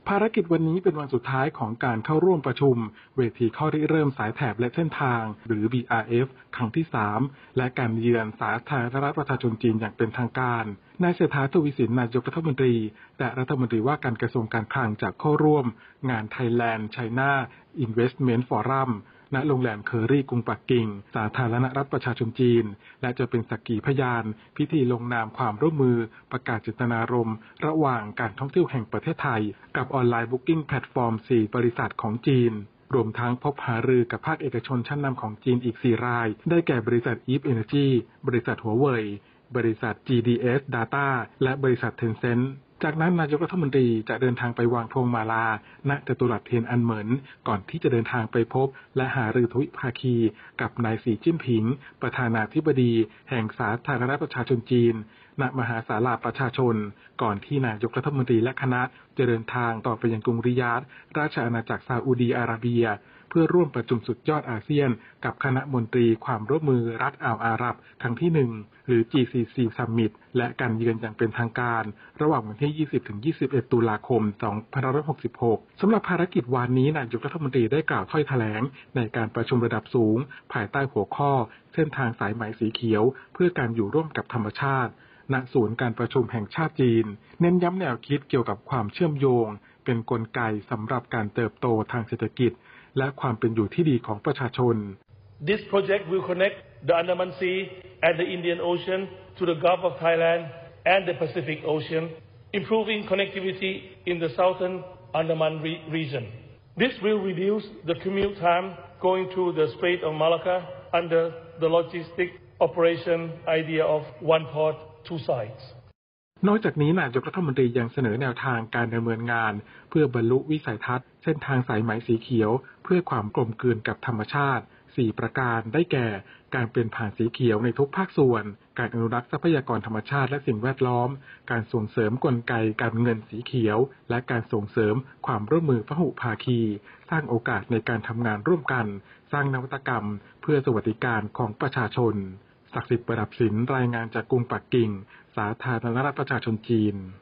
ภารกิจวันนี้เป็นวันสุดท้ายของการเข้าร่วมประชุมเวทีข้อริเริ่มสายแถบและเส้นทางหรือ BRF ครั้งที่ 3 และการเยือนสาธารณรัฐประชาชนจีนอย่างเป็นทางการนายเศรษฐา ทวีสินนายกรัฐมนตรีและรัฐมนตรีว่าการกระทรวงการคลังจะเข้าร่วมงาน Thailand China Investment Forum ณ โรงแรมเคอรี่กรุงปักกิ่งสาธารณรัฐประชาชนจีนและจะเป็นสักขีพยานพิธีลงนามความร่วมมือประกาศเจตนารมณ์ระหว่างการท่องเที่ยวแห่งประเทศไทยกับออนไลน์บุ๊กิ้งแพลตฟอร์ม 4 บริษัทของจีนรวมทั้งพบหารือกับภาคเอกชนชั้นนำของจีนอีก 4 รายได้แก่บริษัท Eve Energy บริษัทหัวเว่ยบริษัท GDS Data และบริษัท Tencentจากนั้นนายกรัฐมนตรีจะเดินทางไปวางพวงมาลาณจตุรัสเทียนอันเหมินก่อนที่จะเดินทางไปพบและหารือทวิภาคีกับนายสีจิ้นผิงประธานาธิบดีแห่งสาธารณรัฐประชาชนจีนณมหาศาลาประชาชนก่อนที่นายกรัฐมนตรีและคณะจะเดินทางต่อไปยังกรุงริยาดราชอาณาจักรซาอุดีอาระเบียเพื่อร่วมประชุมสุดยอดอาเซียนกับคณะมนตรีความร่วมมือรัฐอ่าวอาหรับครั้งที่ 1 หรือ GCC Summit และการเยือนอย่างเป็นทางการระหว่างวันที่ 20-21 ตุลาคม 2566 สำหรับภารกิจวันนี้นายกรัฐมนตรีได้กล่าวถ้อยแถลงในการประชุมระดับสูงภายใต้หัวข้อเส้นทางสายไหมสีเขียวเพื่อการอยู่ร่วมกับธรรมชาติณศูนย์การประชุมแห่งชาติจีนเน้นย้ำแนวคิดเกี่ยวกับความเชื่อมโยงเป็นกลไกสำหรับการเติบโตทางเศรษฐกิจและความเป็นอยู่ที่ดีของประชาชน This project will connect the Andaman Sea and the Indian Ocean to the Gulf of Thailand and the Pacific Ocean, improving connectivity in the southern Andaman region. This will reduce the commute time going through the Strait of Malacca under the logistic operation idea of one port, two sides. นอกจากนี้นายกรัฐมนตรียังเสนอแนวทางการดำเนินงานเพื่อบรรลุวิสัยทัศน์เส้นทางสายไหมสีเขียวเพื่อความกลมกลืนกับธรรมชาติ4ประการได้แก่การเปลี่ยนผ่านสีเขียวในทุกภาคส่วนการอนุรักษ์ทรัพยากรธรรมชาติและสิ่งแวดล้อมการส่งเสริมกลไกการเงินสีเขียวและการส่งเสริมความร่วมมือพหุภาคีสร้างโอกาสในการทำงานร่วมกันสร้างนวัตกรรมเพื่อสวัสดิการของประชาชนศักดิ์สิทธิ์ประดับศิลป์รายงานจากกรุงปักกิ่งสาธารณรัฐประชาชนจีน